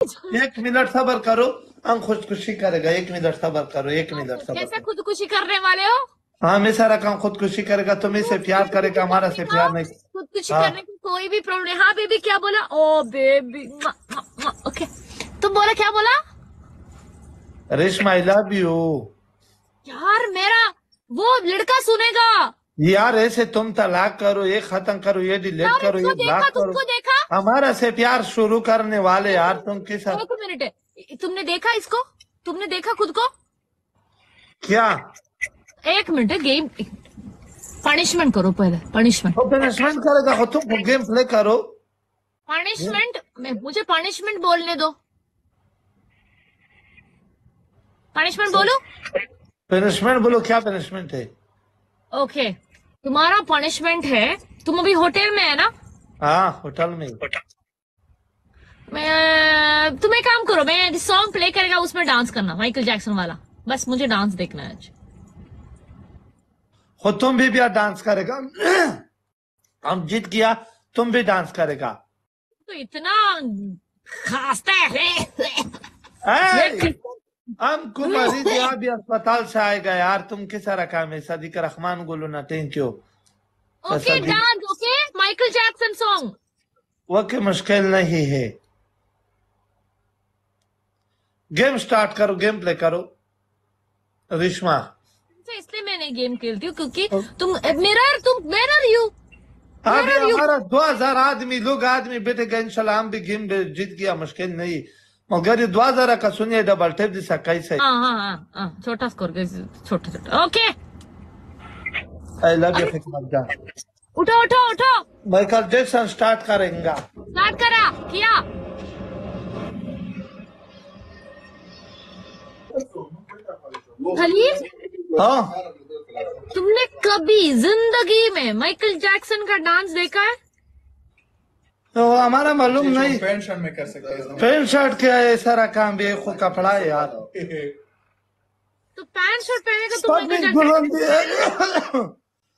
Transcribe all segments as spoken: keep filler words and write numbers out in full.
एक मिनट सबर करो, हम खुदकुशी करेगा। एक मिनट सबर करो, एक मिनट सबर कैसे करो। खुदकुशी करने वाले हो? हाँ मैं सारा काम खुदकुशी करेगा, तुम्हें से प्यार करेगा, हमारा से प्यार नहीं। खुदकुशी हाँ करने की कोई भी प्रॉब्लम नहीं। हाँ बेबी क्या बोला? ओ बेबी ओके, तुम बोला क्या बोला? Reshma I love you. यार मेरा वो लड़का सुनेगा। यार ऐसे तुम तलाक करो, ये खत्म करो, ये डिलीट यार करो, इसको ये देखा, ब्लॉक करो। तुमको देखा? हमारा से प्यार शुरू करने वाले यार तुम किस। एक मिनट है, तुमने देखा इसको? तुमने देखा खुद को? क्या एक मिनट है, गेम पनिशमेंट करो पहले, पनिशमेंट। तो पनिशमेंट करेगा? हो तुम गेम प्ले करो। पनिशमेंट में मुझे पनिशमेंट बोलने दो। पनिशमेंट बोलो। पनिशमेंट बोलो, क्या पनिशमेंट है? ओके, तुम्हारा पनिशमेंट है, तुम अभी होटल में है ना? हाँ होटल में। मैं तुम एक काम करो, मैं सॉन्ग प्ले करेगा उसमें डांस करना, माइकल जैक्सन वाला। बस मुझे डांस देखना है आज। हो तुम भी, भी डांस करेगा? हम जीत गया, तुम भी डांस करेगा। तो इतना खास्ता है। ए, हमको मरीज यहाँ भी अस्पताल से आएगा यार, तुम किस रकम है? सदीक रहमान बोलो ना, thank you. Okay dance, okay Michael Jackson song. वो की मुश्किल नहीं है। गेम स्टार्ट करो, गेम प्ले करो रेशमा। इसलिए मैं नहीं गेम खेलती हूँ क्योंकि तुम मिरर, तुम मिरर यू। अभी हमारा दो हजार आदमी लोग आदमी बैठेगा, इंशाल्लाह हम भी गेम जीत गया, मुश्किल नहीं। मगर ये दो हजार का सुनिए, डबल टेप जैसा कैसे। हाँ हाँ हाँ हाँ, छोटा स्कोर, छोटा छोटा। ओके आई लव यू फिक्र। उठो उठो उठो, माइकल जैक्सन स्टार्ट करेंगे। स्टार्ट करा किया। खलील, हाँ तुमने कभी जिंदगी में माइकल जैक्सन का डांस देखा है? तो हमारा मालूम नहीं। पैंट शर्ट में कर सकते हैं। पैंट शर्ट क्या है, सारा काम भी खुद कपड़ा है यार। तो पैंट शर्ट पहनेगा तो माइकल जैक्सन।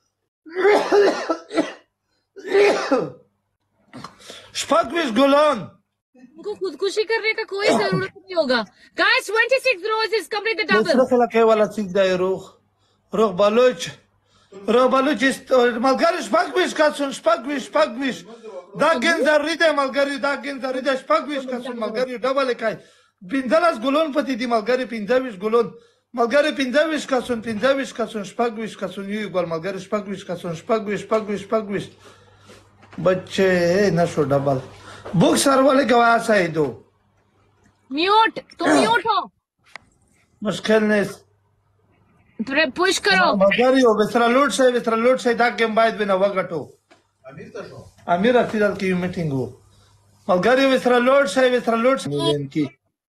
स्पॉकविश गुलान। उनको खुदकुशी करने का कोई जरूरत नहीं होगा। गाइस छब्बीस रोजेस कंप्लीट द डबल। दूसरा खला के वाला सीख जाए रूह रूह बलूच रूह बलूच इस मलगारी स्पॉकविश का सुन, स्पॉकविश स्पॉकविश दागिन जरीदे मलगारी दागिन जरीदे स्पॉकविश का सुन। मलगारी डबल काय पिंजलास गुलान पति दी मलगारी पिंजाविश गुलान मलगारी पिंजाविश का सुन, पिंजाविश का सुन, स्पॉकविश का सुन। यू गोल मलगारी स्पॉकविश का सुन, स्पॉकविश स्पॉकविश स्पॉकविश। बच्चे नशो डबल बुक सर वाले गवाह है दो। म्यूट, तुम म्यूट हो। मुश्किल नहीं पुश करो। मलगारी हो विसरा लूट से विसरा लूट से दाग गेम बाइट बिना वगटो अमीर अफीदल की मीटिंग हो। मलगारी विसरा लूट से विसरा लूट से इनकी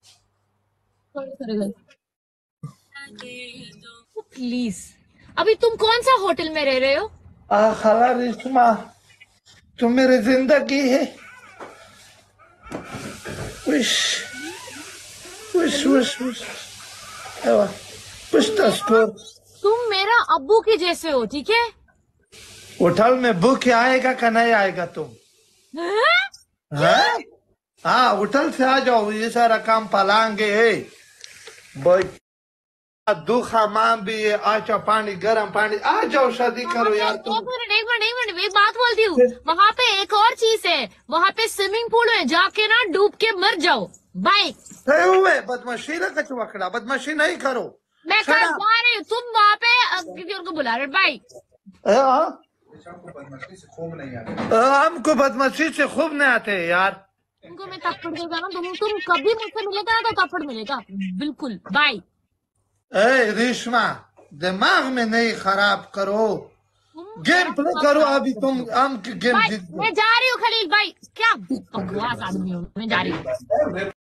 प्लीज। अभी तुम कौन सा होटल में रह रहे हो? आ खाला रेशमा, तुम मेरी जिंदगी है। Wish wish wish wish push the score. तुम मेरा अब्बू के जैसे हो, ठीक है? होटल में बुक आएगा का नहीं आएगा तुम? हाँ हाँ, होटल से आ जाओ, ये सारा काम पालांगे। दुख माम भी है, आचा पानी गर्म पानी, आ जाओ शादी करो यार तुम। एक मिनट एक मिनट एक मिनट, एक बात बोलती हूँ। वहाँ पे एक और चीज है, वहाँ पे स्विमिंग पूल है, जाके ना डूब के मर जाओ। बाय। हुए बदमाशी ना कचुआ खड़ा, बदमाशी नहीं करो। मैं कल जा रही हूँ, तुम वहाँ पे किसी और को बुला रहे। बाय। हमको बदमाशी से खूब नहीं आते। हमको बदमाशी से खूब नहीं आते यार। तुमको मैं थप्पड़ देगा ना, तुम तुम कभी मुझसे मिलेगा ना तो थप्पड़ मिलेगा बिल्कुल। बाय। ए रेशमा, दिमाग में नहीं खराब करो, गेम प्ले करो। अभी तुम हम गेम जीत। मैं जा रही हूँ खलील भाई। क्या बकवास आदमी हो, मैं जा रही हूँ।